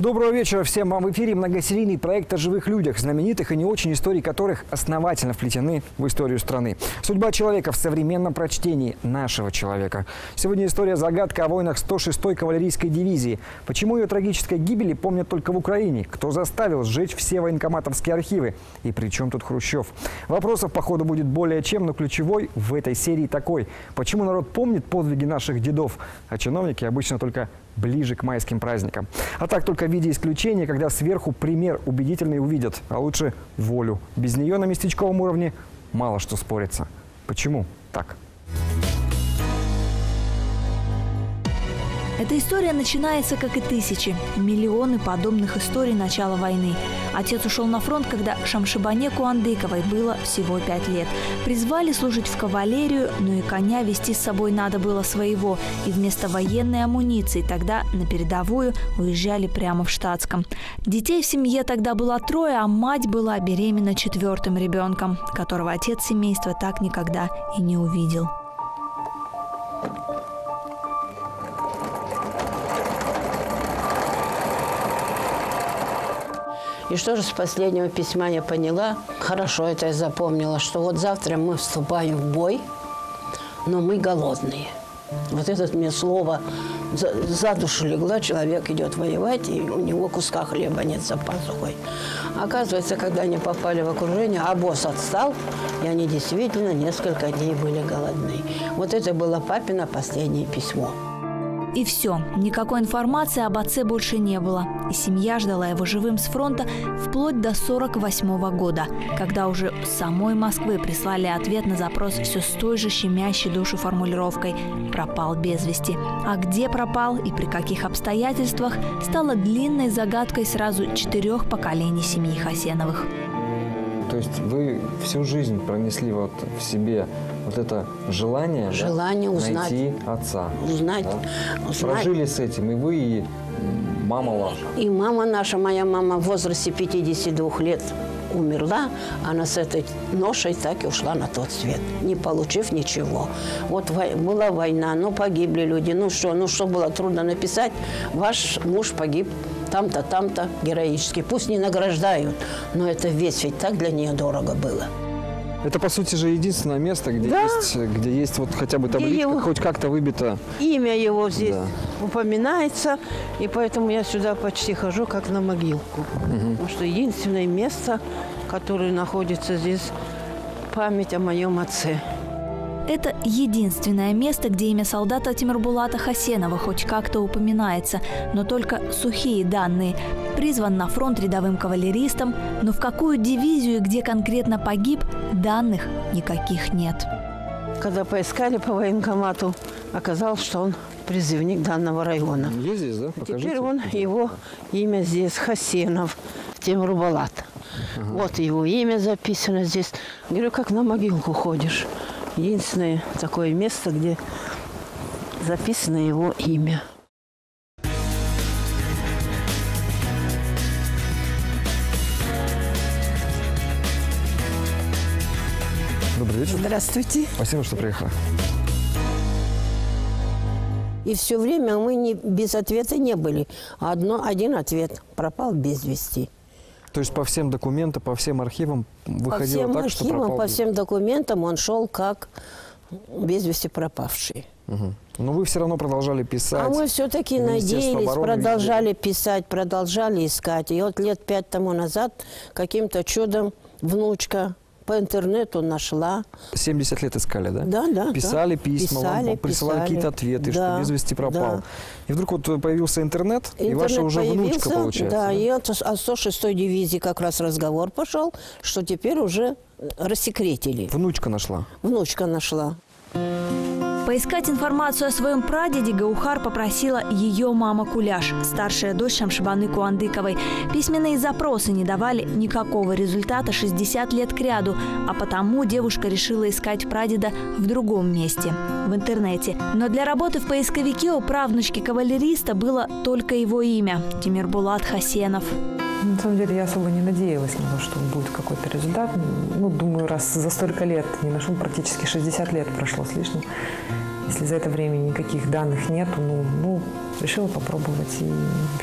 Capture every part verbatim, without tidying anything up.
Доброго вечера всем вам. В эфире многосерийный проект о живых людях, знаменитых и не очень, истории которых основательно вплетены в историю страны. Судьба человека в современном прочтении нашего человека. Сегодня история-загадка о войнах сто шестой кавалерийской дивизии. Почему ее трагической гибели помнят только в Украине? Кто заставил сжечь все военкоматовские архивы? И при чем тут Хрущев? Вопросов, походу, будет более чем, но ключевой в этой серии такой. Почему народ помнит подвиги наших дедов, а чиновники обычно только ближе к майским праздникам? А так только в виде исключения, когда сверху пример убедительный увидят, а лучше волю. Без нее на местечковом уровне мало что спорится. Почему так? Эта история начинается, как и тысячи, миллионы подобных историй начала войны. Отец ушел на фронт, когда Шамшибане Куандыковой было всего пять лет. Призвали служить в кавалерию, но и коня вести с собой надо было своего. И вместо военной амуниции тогда на передовую уезжали прямо в штатском. Детей в семье тогда было трое, а мать была беременна четвертым ребенком, которого отец семейства так никогда и не увидел. И что же с последнего письма я поняла? Хорошо это я запомнила, что вот завтра мы вступаем в бой, но мы голодные. Вот это мне слово за, за душу легло. Человек идет воевать, и у него куска хлеба нет за пазухой. Оказывается, когда они попали в окружение, а босс отстал, и они действительно несколько дней были голодны. Вот это было папино последнее письмо. И все. Никакой информации об отце больше не было. И семья ждала его живым с фронта вплоть до сорок восьмого года, когда уже с самой Москвы прислали ответ на запрос все с той же щемящей душу формулировкой «пропал без вести». А где пропал и при каких обстоятельствах стало длинной загадкой сразу четырех поколений семьи Хасеновых. То есть вы всю жизнь пронесли вот в себе вот это желание, желание да, узнать, найти отца. Узнать, да? узнать. Прожили с этим и вы, и мама ваша. И мама наша, моя мама в возрасте пятидесяти двух лет умерла. Она с этой ношей так и ушла на тот свет, не получив ничего. Вот была война, ну погибли люди. Ну что, ну что было трудно написать? Ваш муж погиб там-то, там-то героически. Пусть не награждают, но это весь ведь так для нее дорого было. Это, по сути же, единственное место, где, да. есть, где есть вот хотя бы табличка, его... хоть как-то выбито. Имя его здесь да. упоминается, и поэтому я сюда почти хожу, как на могилку. Угу. Потому что единственное место, которое находится здесь, память о моем отце. Это единственное место, где имя солдата Тимирбулата Хасенова хоть как-то упоминается, но только сухие данные. Призван на фронт рядовым кавалеристом, но в какую дивизию и где конкретно погиб, данных никаких нет. Когда поискали по военкомату, оказалось, что он призывник данного района. Есть здесь, да? Покажите. Теперь он, его имя здесь Хасенов Тимирбулат. Ага. Вот его имя записано здесь. Говорю, как на могилку ходишь. Единственное такое место, где записано его имя. Добрый вечер. Здравствуйте. Спасибо, что приехали. И все время мы не, без ответа не были. Одно, один ответ – пропал без вести. То есть по всем документам, по всем архивам выходило так, архивам, что пропал? По всем документам он шел как без вести пропавший. Угу. Но вы все равно продолжали писать. А мы все-таки надеялись, продолжали везде. писать, продолжали искать. И вот лет пять тому назад каким-то чудом внучка по интернету нашла. семьдесят лет искали, да? Да, да. Писали да. письма, писали, вам присылали какие-то ответы, да, что без вести пропал. Да. И вдруг вот появился интернет, интернет и ваша уже внучка получается. Да, да? и от сто шестой дивизии как раз разговор пошел, что теперь уже рассекретили. Внучка нашла? Внучка нашла. Поискать информацию о своем прадеде Гаухар попросила ее мама Куляш, старшая дочь Шамшибаны Куандыковой. Письменные запросы не давали никакого результата шестьдесят лет кряду, а потому девушка решила искать прадеда в другом месте – в интернете. Но для работы в поисковике у правнучки кавалериста было только его имя – Тимирбулат Хасенов. На самом деле я особо не надеялась на то, что будет какой-то результат. Ну, думаю, раз за столько лет не нашел, практически шестьдесят лет прошло с лишним. Если за это время никаких данных нету, ну, ну решила попробовать. И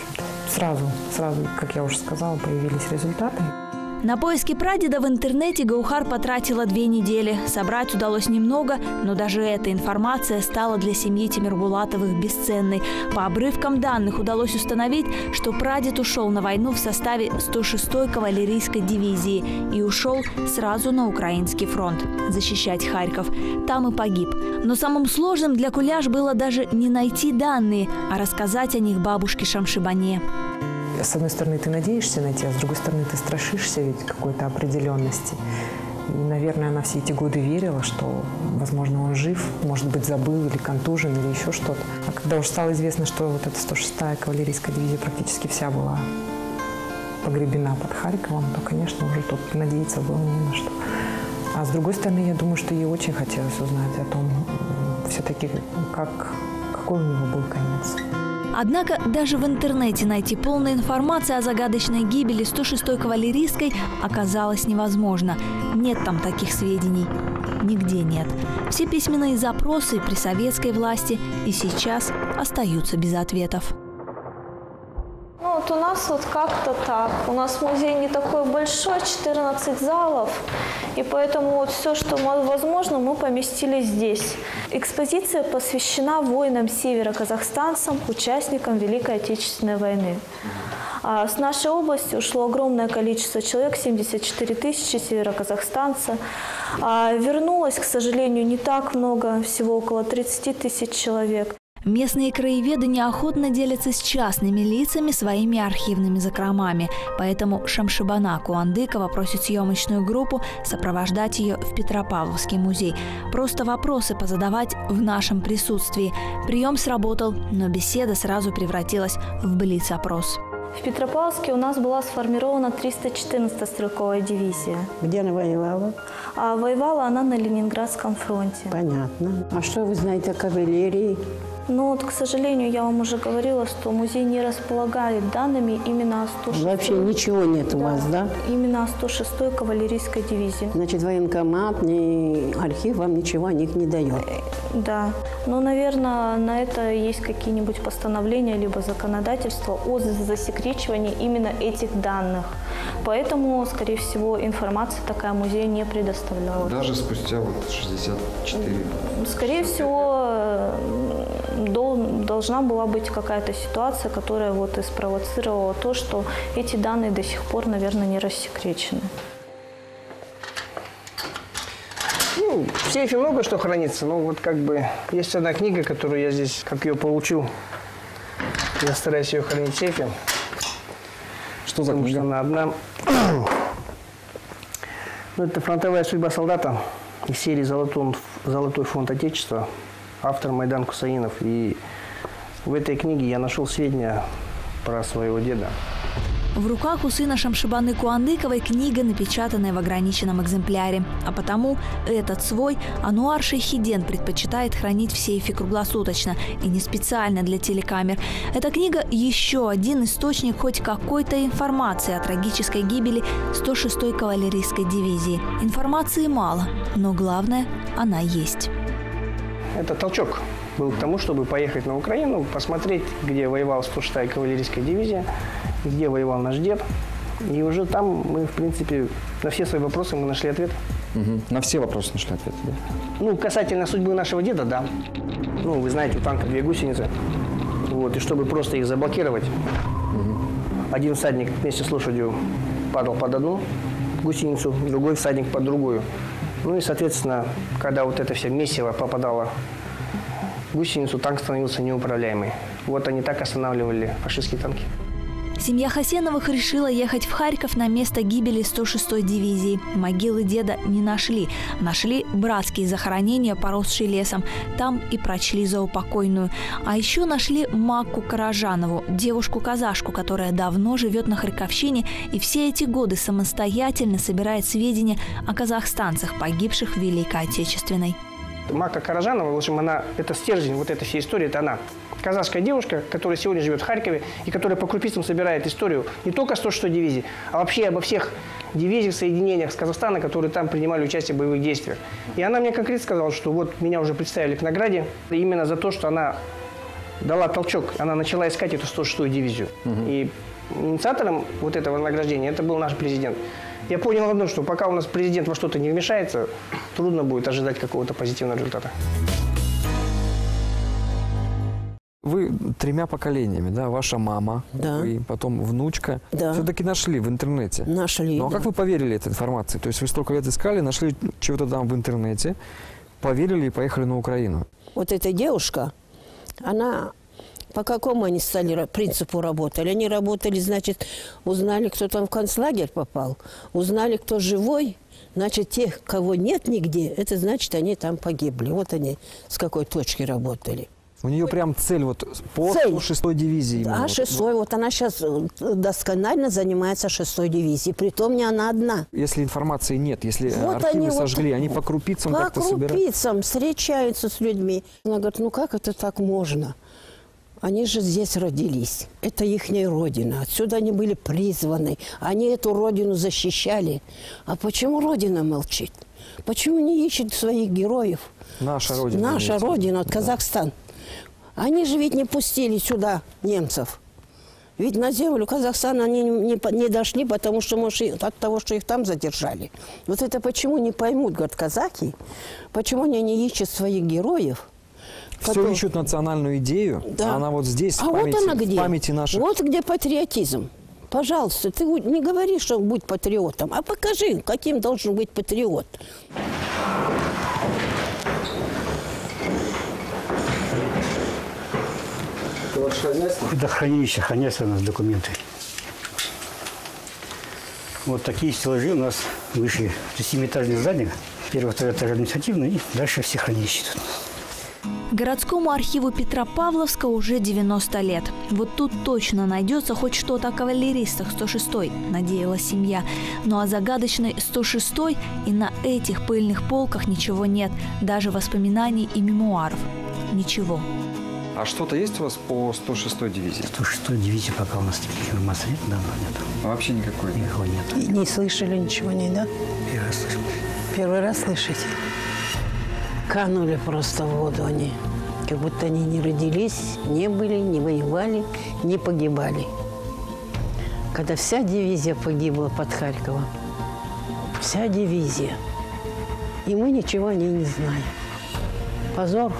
сразу, сразу, как я уже сказала, появились результаты. На поиски прадеда в интернете Гаухар потратила две недели. Собрать удалось немного, но даже эта информация стала для семьи Тимирбулатовых бесценной. По обрывкам данных удалось установить, что прадед ушел на войну в составе сто шестой кавалерийской дивизии и ушел сразу на украинский фронт защищать Харьков. Там и погиб. Но самым сложным для Куляш было даже не найти данные, а рассказать о них бабушке Шамшибане. С одной стороны, ты надеешься найти, а с другой стороны, ты страшишься ведь какой-то определенности. И, наверное, она все эти годы верила, что, возможно, он жив, может быть, забыл или контужен, или еще что-то. А когда уж стало известно, что вот эта сто шестая кавалерийская дивизия практически вся была погребена под Харьковом, то, конечно, уже тут надеяться было не на что. А с другой стороны, я думаю, что ей очень хотелось узнать о том, все-таки, как, какой у него был конец. Однако даже в интернете найти полную информацию о загадочной гибели сто шестой кавалерийской оказалось невозможно. Нет там таких сведений. Нигде нет. Все письменные запросы при советской власти и сейчас остаются без ответов. Ну вот у нас вот как-то так. У нас музей не такой большой, четырнадцать залов. И поэтому вот все, что возможно, мы поместили здесь. Экспозиция посвящена воинам северо-казахстанцам, участникам Великой Отечественной войны. А с нашей области ушло огромное количество человек, семьдесят четыре тысячи северо-казахстанцев. А вернулось, к сожалению, не так много, всего около тридцати тысяч человек. Местные краеведы неохотно делятся с частными лицами своими архивными закромами. Поэтому Шамшибана Куандыкова просит съемочную группу сопровождать ее в Петропавловский музей. Просто вопросы позадавать в нашем присутствии. Прием сработал, но беседа сразу превратилась в блиц-опрос. В Петропавловске у нас была сформирована триста четырнадцатая стрелковая дивизия. Где она воевала? А воевала она на Ленинградском фронте. Понятно. А что вы знаете о кавалерии? Но вот, к сожалению, я вам уже говорила, что музей не располагает данными именно о сто шестой. Вообще ничего нет у Да, вас, да? Именно о сто шестой кавалерийской дивизии. Значит, военкомат, ни архив вам ничего о них не дает. Да. Но, наверное, на это есть какие-нибудь постановления либо законодательство о засекречивании именно этих данных. Поэтому, скорее всего, информация такая музей не предоставляла. Даже спустя вот шестьдесят четыре. Скорее всего, должна была быть какая-то ситуация, которая вот и спровоцировала то, что эти данные до сих пор, наверное, не рассекречены. Ну, в сейфе много что хранится, но вот как бы есть одна книга, которую я здесь, как ее получил, я стараюсь ее хранить в сейфе. Что за книга? Она одна. Ну, это «Фронтовая судьба солдата» из серии «Золотой, «Золотой фонд Отечества», автор Майдан Кусаинов. И в этой книге я нашел сведения про своего деда. В руках у сына Шамшибаны Куандыковой книга, напечатанная в ограниченном экземпляре. А потому этот свой Ануар Шейхиден предпочитает хранить в сейфе круглосуточно и не специально для телекамер. Эта книга – еще один источник хоть какой-то информации о трагической гибели сто шестой кавалерийской дивизии. Информации мало, но главное – она есть. Это толчок был к тому, чтобы поехать на Украину, посмотреть, где воевала сто шестая кавалерийская дивизия, где воевал наш дед. И уже там мы, в принципе, на все свои вопросы мы нашли ответ. Угу. На все вопросы нашли ответ, да? Ну, касательно судьбы нашего деда, да. Ну, вы знаете, у танка две гусеницы. Вот, и чтобы просто их заблокировать, угу. один всадник вместе с лошадью падал под одну гусеницу, другой всадник под другую. Ну и, соответственно, когда вот это вся месиво попадало в гусеницу, танк становился неуправляемый. Вот они так останавливали фашистские танки. Семья Хасеновых решила ехать в Харьков на место гибели сто шестой дивизии. Могилы деда не нашли. Нашли братские захоронения, поросшие лесом. Там и прочли заупокойную. А еще нашли Макку Каражанову, девушку-казашку, которая давно живет на Харьковщине и все эти годы самостоятельно собирает сведения о казахстанцах, погибших в Великой Отечественной. Макка Каражанова, в общем, она, это стержень вот этой всей истории, это она. Казахская девушка, которая сегодня живет в Харькове и которая по крупицам собирает историю не только сто шестой дивизии, а вообще обо всех дивизиях, соединениях с Казахстана, которые там принимали участие в боевых действиях. И она мне конкретно сказала, что вот меня уже представили к награде именно за то, что она дала толчок. Она начала искать эту сто шестую дивизию. Угу. И инициатором вот этого награждения это был наш президент. Я понял одно, что пока у нас президент во что-то не вмешается, трудно будет ожидать какого-то позитивного результата. Вы тремя поколениями, да? Ваша мама, да. и потом внучка. Да. Все-таки нашли в интернете. Нашли. Ну а да. как вы поверили этой информации? То есть вы столько лет искали, нашли чего-то там в интернете, поверили и поехали на Украину. Вот эта девушка, она... По какому они стали принципу работали? Они работали, значит, узнали, кто там в концлагерь попал, узнали, кто живой, значит, тех, кого нет нигде, это значит, они там погибли. Вот они с какой точки работали. У нее прям цель вот по цель. шестой дивизии. Да, шестой. Вот она сейчас досконально занимается шестой дивизией. Притом не она одна. Если информации нет, если вот архивы они сожгли, вот они по крупицам по как-то собирают? По крупицам встречаются с людьми. Она говорит, ну как это так можно? Они же здесь родились. Это их родина. Отсюда они были призваны. Они эту родину защищали. А почему родина молчит? Почему не ищет своих героев? Наша родина. Наша родина, вот Казахстан. Они же ведь не пустили сюда немцев. Ведь на землю Казахстана они не, не, не дошли, потому что, может, от того, что их там задержали. Вот это почему не поймут, говорят, казаки, почему они не ищут своих героев? Все Который... ищут национальную идею, да. а она вот здесь, а в памяти, вот она где? в памяти наших. Вот где патриотизм. Пожалуйста, ты не говори, что будь патриотом, а покажи, каким должен быть патриот. Это ваше хозяйство? Это хранилище, хранятся у нас документы. Вот такие стеллажи у нас выше. Это семиэтажное здание. Первый, второй этаж административный, и дальше все хранилища тут. Городскому архиву Петропавловска уже девяносто лет. Вот тут точно найдется хоть что-то о кавалеристах сто шестой, надеялась семья. Ну а загадочной сто шестой и на этих пыльных полках ничего нет. Даже воспоминаний и мемуаров. Ничего. А что-то есть у вас по сто шестой дивизии? сто шестой дивизии пока у нас таких информаций нет, давно нет. А вообще никакой? Никакого нет. И не слышали ничего, не, да? Первый раз слышим. Первый раз слышите? Канули просто в воду они. Как будто они не родились, не были, не воевали, не погибали. Когда вся дивизия погибла под Харьковом, вся дивизия, и мы ничего о ней не знаем. Позор.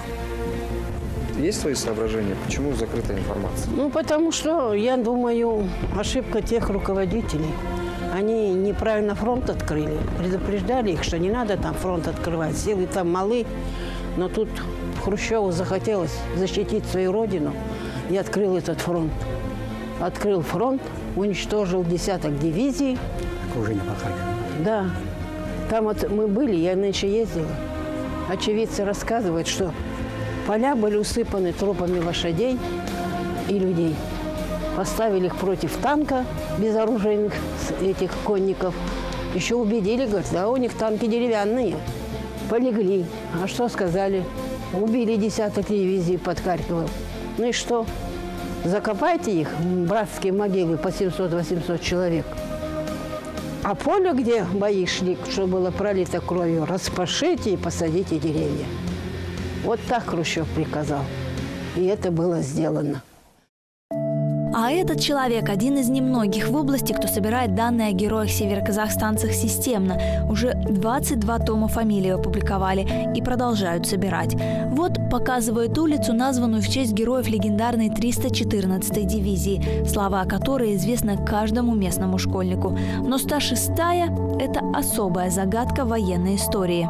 Есть свои соображения, почему закрыта информация? Ну, потому что, я думаю, ошибка тех руководителей. Они неправильно фронт открыли. Предупреждали их, что не надо там фронт открывать. Силы там малы. Но тут Хрущеву захотелось защитить свою родину и открыл этот фронт. Открыл фронт, уничтожил десяток дивизий. Окружение по Харькову. Да. Там вот мы были, я нынче ездила. Очевидцы рассказывают, что поля были усыпаны трупами лошадей и людей. Поставили их против танка безоружейных этих конников. Еще убедили, говорят, да, у них танки деревянные. Полегли. А что сказали? Убили десяток дивизий под Харьковом. Ну и что? Закопайте их в братские могилы по семьсот-восемьсот человек. А поле, где бои шли, что было пролито кровью, распашите и посадите деревья. Вот так Хрущев приказал. И это было сделано. А этот человек – один из немногих в области, кто собирает данные о героях-североказахстанцах системно. Уже двадцать два тома фамилий опубликовали и продолжают собирать. Вот показывает улицу, названную в честь героев легендарной триста четырнадцатой дивизии, слава о которой известна каждому местному школьнику. Но сто шестая – это особая загадка военной истории.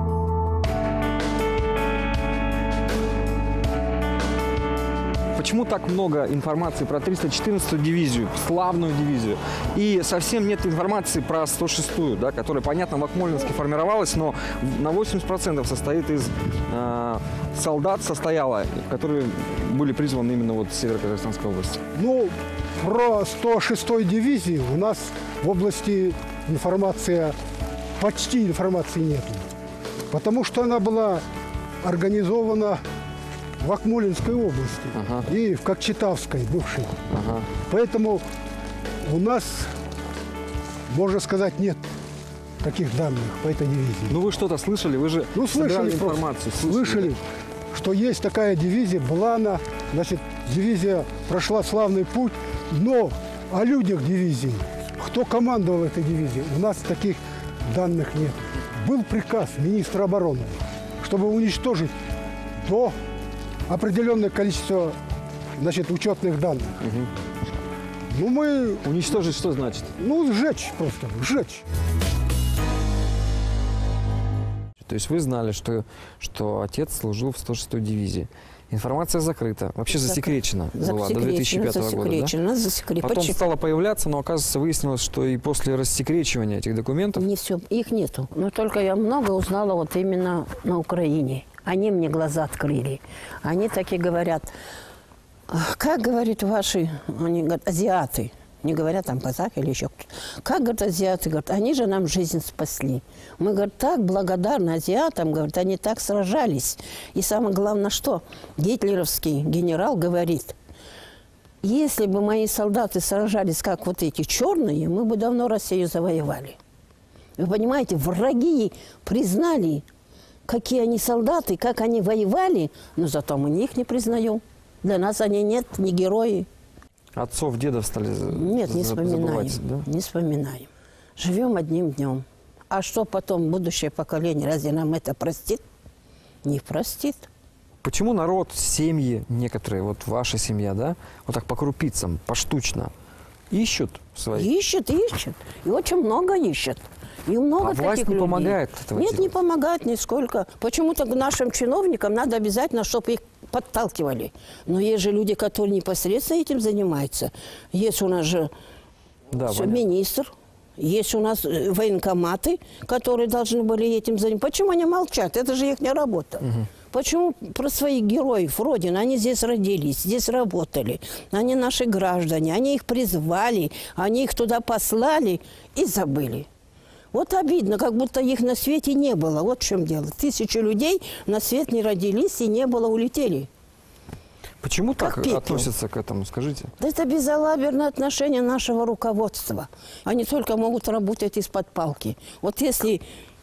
Почему так много информации про триста четырнадцатую дивизию, славную дивизию, и совсем нет информации про сто шестую, да, которая, понятно, в Акмолинске формировалась, но на восемьдесят процентов состоит из э, солдат, состояла, которые были призваны именно вот с Северо-Казахстанской области? Ну, про сто шестую дивизию у нас в области информация, почти информации нет. Потому что она была организована в Акмолинской области, ага, и в Кокчетавской, бывшей. Ага. Поэтому у нас, можно сказать, нет таких данных по этой дивизии. Ну вы что-то слышали? Вы же ну, слышали информацию. Слышали, слышали, что есть такая дивизия, была она значит, дивизия прошла славный путь, но о людях дивизии, кто командовал этой дивизией, у нас таких данных нет. Был приказ министра обороны, чтобы уничтожить до определенное количество, значит, учетных данных. Угу. Ну, мы... Уничтожить что значит? Ну, сжечь просто, сжечь. То есть вы знали, что, что отец служил в сто шестой дивизии. Информация закрыта, вообще засекречена была до две тысячи пятого года, да? Засекречена. Потом Почему? стала появляться, но, оказывается, выяснилось, что и после рассекречивания этих документов... Не все, их нету. Но только я много узнала вот именно на Украине. Они мне глаза открыли. Они такие говорят, как, говорит, ваши, они говорят, азиаты, не говорят там казахи или еще кто-то. Как, говорят, азиаты, говорят, они же нам жизнь спасли. Мы, говорят, так благодарны азиатам, говорят, они так сражались. И самое главное, что гитлеровский генерал говорит, если бы мои солдаты сражались, как вот эти черные, мы бы давно Россию завоевали. Вы понимаете, враги признали, какие они солдаты, как они воевали, но зато мы их не признаем. Для нас они нет, не герои. Отцов, дедов стали Нет, не вспоминаем, да? не вспоминаем. Живем одним днем. А что потом будущее поколение, разве нам это простит? Не простит. Почему народ, семьи некоторые, вот ваша семья, да, вот так по крупицам, поштучно ищут свои? Ищут, ищут. И очень много ищут. И много а таких власть не людей. помогает этого Нет, делать? не помогает нисколько. Почему-то нашим чиновникам надо обязательно, чтобы их подталкивали. Но есть же люди, которые непосредственно этим занимаются. Есть у нас же да, все, министр, есть у нас военкоматы, которые должны были этим заниматься. Почему они молчат? Это же их не работа. Угу. Почему про своих героев Родины? Они здесь родились, здесь работали. Они наши граждане, они их призвали, они их туда послали и забыли. Вот обидно, как будто их на свете не было. Вот в чем дело. Тысячи людей на свет не родились и не было, улетели. Почему как так пепел. Относятся к этому, скажите? Да это безалаберное отношение нашего руководства. Они только могут работать из-под палки. Вот если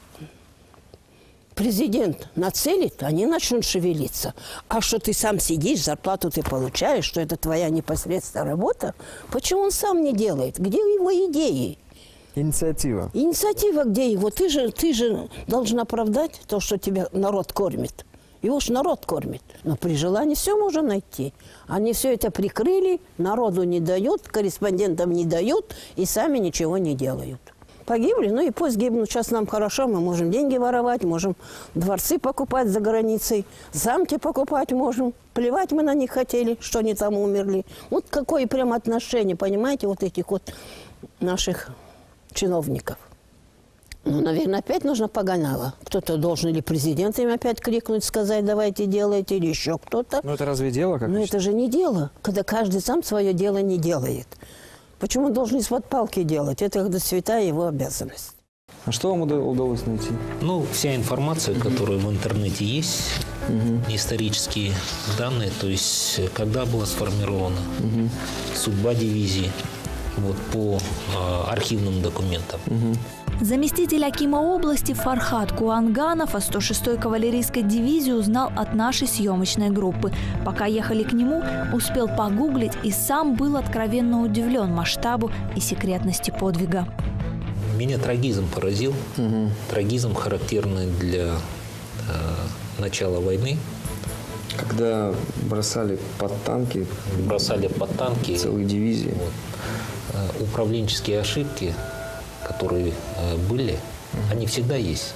президент нацелит, они начнут шевелиться. А что ты сам сидишь, зарплату ты получаешь, что это твоя непосредственная работа, почему он сам не делает? Где его идеи? Инициатива. Инициатива где его? Ты же, ты же должен оправдать то, что тебя народ кормит. Его ж народ кормит. Но при желании все можно найти. Они все это прикрыли, народу не дают, корреспондентам не дают и сами ничего не делают. Погибли, ну и пусть гибнут. Сейчас нам хорошо, мы можем деньги воровать, можем дворцы покупать за границей, замки покупать можем. Плевать мы на них хотели, что они там умерли. Вот какое прям отношение, понимаете, вот этих вот наших чиновников. Ну, наверное, опять нужно погоняло. Кто-то должен или президент им опять крикнуть, сказать, давайте делайте, или еще кто-то. Ну, это разве дело? Как Но это же не дело, когда каждый сам свое дело не делает. Почему он должен из-под палки делать? Это когда святая его обязанность. А что вам удалось найти? Ну, вся информация, которая в интернете есть, угу. исторические данные, то есть когда была сформирована угу. судьба дивизии, вот, по э, архивным документам. Угу. Заместитель акима области Фархат Куанганов о сто шестой кавалерийской дивизии узнал от нашей съемочной группы. Пока ехали к нему, успел погуглить и сам был откровенно удивлен масштабу и секретности подвига. Меня трагизм поразил. Угу. Трагизм, характерный для э, начала войны. Когда бросали под танки. Бросали под танки. Целые дивизии. Вот. Управленческие ошибки, которые э, были, uh-huh. они всегда есть.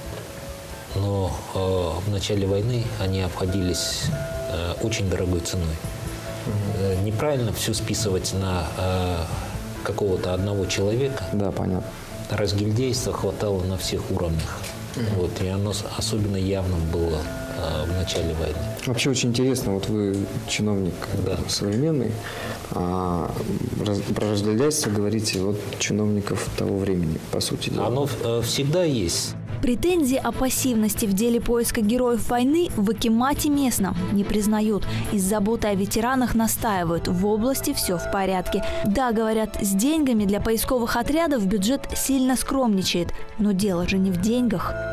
Но э, в начале войны они обходились э, очень дорогой ценой. Uh-huh. Неправильно все списывать на э, какого-то одного человека. Да, понятно. Разгильдейства хватало на всех уровнях. Uh-huh. Вот, и оно особенно явно было э, в начале войны. Вообще очень интересно, вот вы чиновник да. современный, а раз, про разгильдяйство говорите вот чиновников того времени, по сути дела. Оно э, всегда есть. Претензии о пассивности в деле поиска героев войны в акимате местном не признают. Из заботы о ветеранах настаивают, в области все в порядке. Да, говорят, с деньгами для поисковых отрядов бюджет сильно скромничает, но дело же не в деньгах.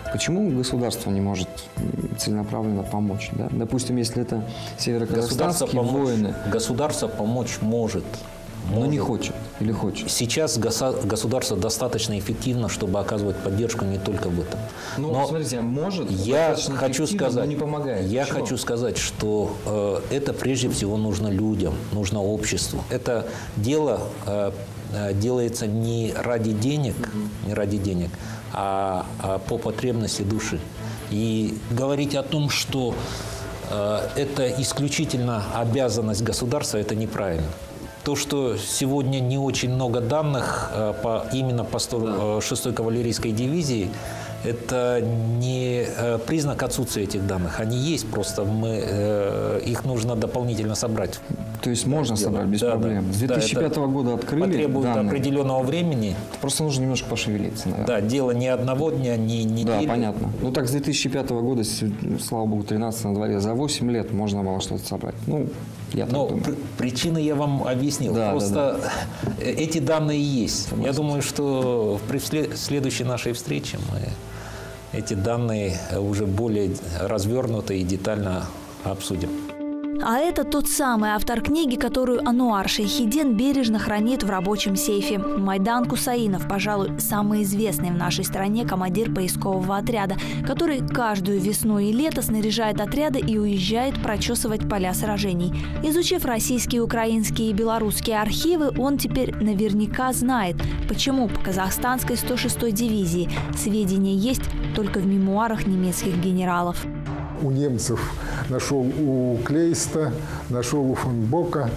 Почему государство не может целенаправленно помочь? Да? Допустим, если это североказахстанские воины. Государство помочь может. Но не хочет или хочет? Сейчас государство достаточно эффективно, чтобы оказывать поддержку не только в этом. Ну, но смотрите, может, я хочу сказать, не помогает. Я Почему? хочу сказать, что э, это прежде всего нужно людям, нужно обществу. Это дело э, делается не ради денег, mm-hmm. не ради денег, а, а по потребности души. И говорить о том, что э, это исключительно обязанность государства, это неправильно. То, что сегодня не очень много данных э, по, именно по сто шестой кавалерийской дивизии, это не э, признак отсутствия этих данных. Они есть, просто мы, э, их нужно дополнительно собрать. То есть можно собрать без да, проблем. Да, С две тысячи пятого да, года открыли потребует данные. определенного времени. Просто нужно немножко пошевелиться, наверное. Да, дело не одного дня, не недели. Да, понятно. Ну так с две тысячи пятого года, слава богу, тринадцать на дворе, за восемь лет можно было что-то собрать. Ну, я так Но думаю. пр- причины я вам объяснил. Да, Просто да, да. эти данные есть. Согласен. Я думаю, что при следующей нашей встрече мы эти данные уже более развернуто и детально обсудим. А это тот самый автор книги, которую Ануар Шейхиден бережно хранит в рабочем сейфе. Майдан Кусаинов, пожалуй, самый известный в нашей стране командир поискового отряда, который каждую весну и лето снаряжает отряды и уезжает прочесывать поля сражений. Изучив российские, украинские и белорусские архивы, он теперь наверняка знает, почему по казахстанской сто шестой дивизии сведения есть только в мемуарах немецких генералов. У немцев нашел у Клейста, нашел у фон Бока,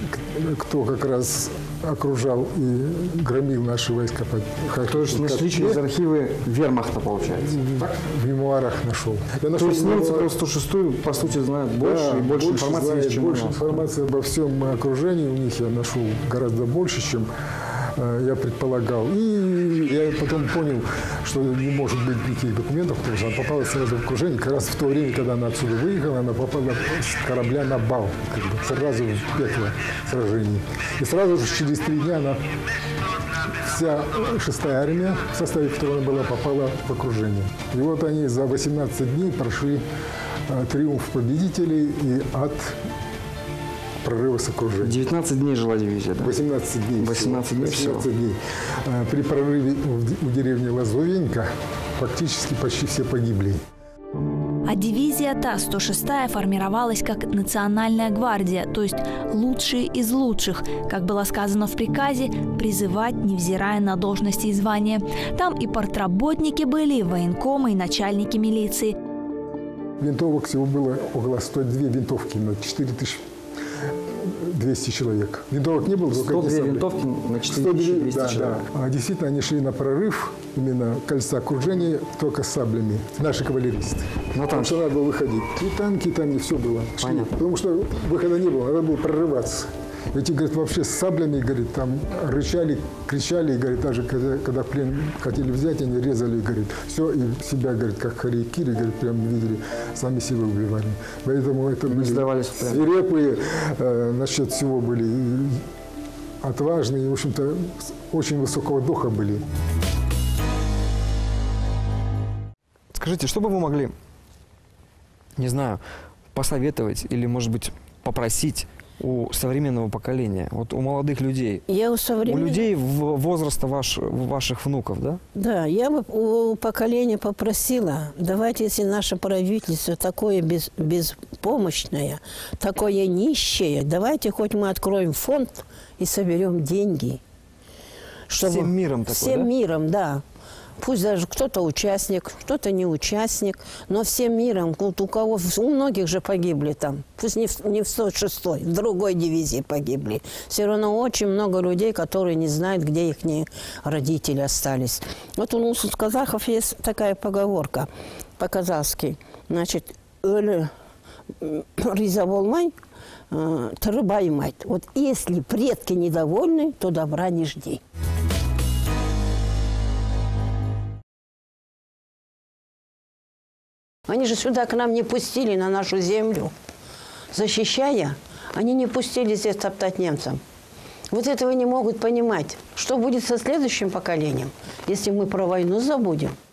кто как раз окружал и громил наши войска. То есть нашли через архивы вермахта, получается? Так? В мемуарах нашел. Я нашел. То есть немцы про сто шестую, по сути, знают больше, да, и больше, больше информации знает, есть, чем больше информации обо всем окружении у них я нашел гораздо больше, чем я предполагал. И я потом понял, что не может быть никаких документов, потому что она попала сразу в окружение. Как раз в то время, когда она отсюда выехала, она попала с корабля на бал, как бы, сразу в пекло сражений. И сразу же через три дня она, вся шестая армия, в составе которой она была, попала в окружение. И вот они за восемнадцать дней прошли а, триумф победителей и ад прорыва с окружения. девятнадцать дней жила дивизия, да? восемнадцать дней. восемнадцать дней всего. восемнадцать дней. При прорыве у деревни Лазовенька фактически почти все погибли. А дивизия та сто шестая формировалась как национальная гвардия, то есть лучшие из лучших, как было сказано в приказе, призывать, невзирая на должности и звания. Там и портработники были, и военкомы, и начальники милиции. Винтовок всего было около сто две винтовки, на четыре тысячи двести человек. Винтовок не было, сто две винтовки на четыре тысячи двести да, человек. Да. А действительно, они шли на прорыв, именно кольца окружения, только с саблями. Наши кавалеристы. Но Потому что надо было выходить. И танки там, и все было. Шли. Потому что выхода не было, надо было прорываться. Эти, говорит, вообще с саблями, говорит, там рычали, кричали, и, говорит, даже когда, когда в плен хотели взять, они резали, говорит, все, и себя, говорит, как харикири, говорит, прям видели, сами себя убивали. Поэтому это были свирепые, э, насчет всего были отважные, и, в общем-то, очень высокого духа были. Скажите, что бы вы могли, не знаю, посоветовать или, может быть, попросить у современного поколения, вот у молодых людей, я у, современ... у людей в возраста ваш, ваших внуков, да? Да, я бы у поколения попросила, давайте, если наше правительство такое без, беспомощное, такое нищее, давайте хоть мы откроем фонд и соберем деньги. Чтобы... Всем миром такой, Всем да? миром, да. Пусть даже кто-то участник, кто-то не участник, но всем миром, вот у кого, у многих же погибли там, пусть не в, не в сто шестой, в другой дивизии погибли. Все равно очень много людей, которые не знают, где их родители остались. Вот у нас у казахов есть такая поговорка по-казахски, значит, «Ölü риза болмай, тірі байымайды». Вот если предки недовольны, то добра не жди. Они же сюда к нам не пустили, на нашу землю. Защищая, они не пустили здесь топтать немцам. Вот этого не могут понимать. Что будет со следующим поколением, если мы про войну забудем?